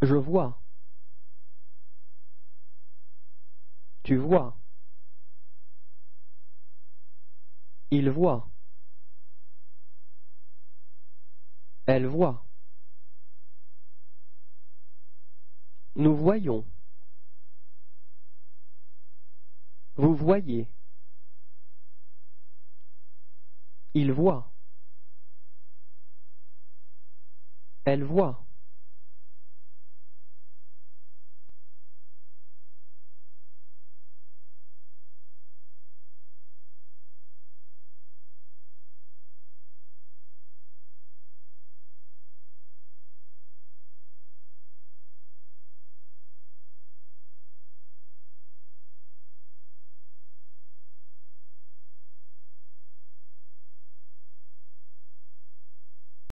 Je vois. Tu vois. Il voit. Elle voit. Nous voyons. Vous voyez. Il voit. Elle voit.